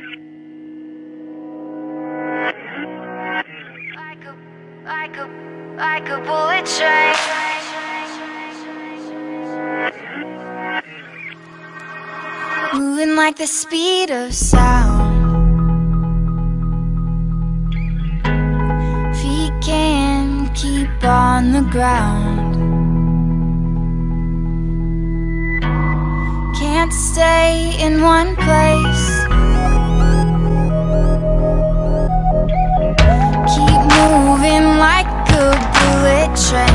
Like a bullet train. Moving like the speed of sound. Feet can't keep on the ground. Can't stay in one place. Keep moving like a bullet train.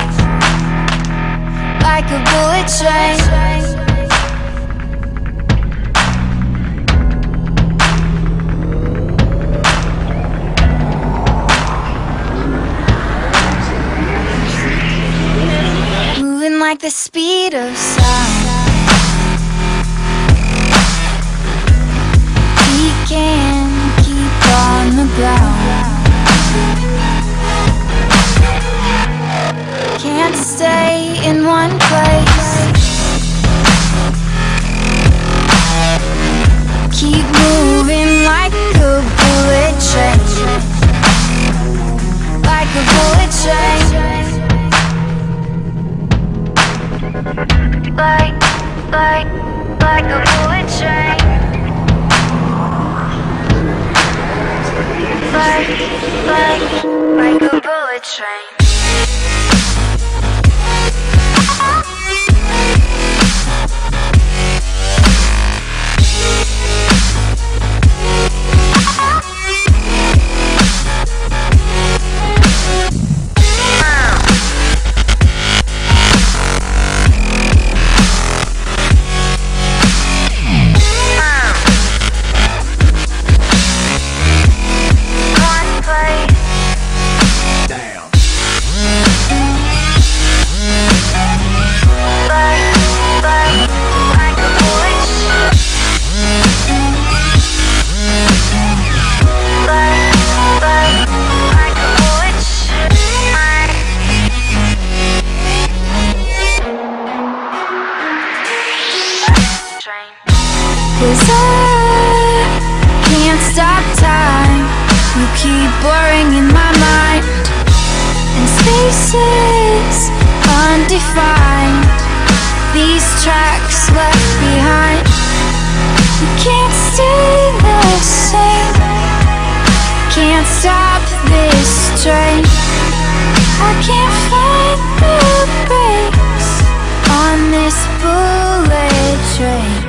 Like a bullet train. Moving like the speed of sound. We can't keep on the ground. Can't stay in one place. Keep moving like a bullet train. Like a bullet train. Like a bullet train. Like a bullet train. Cause I can't stop time. You keep blurring in my mind, and spaces undefined. These tracks left behind. You can't stay the same. Can't stop this train. I can't find the brakes on this bullet train.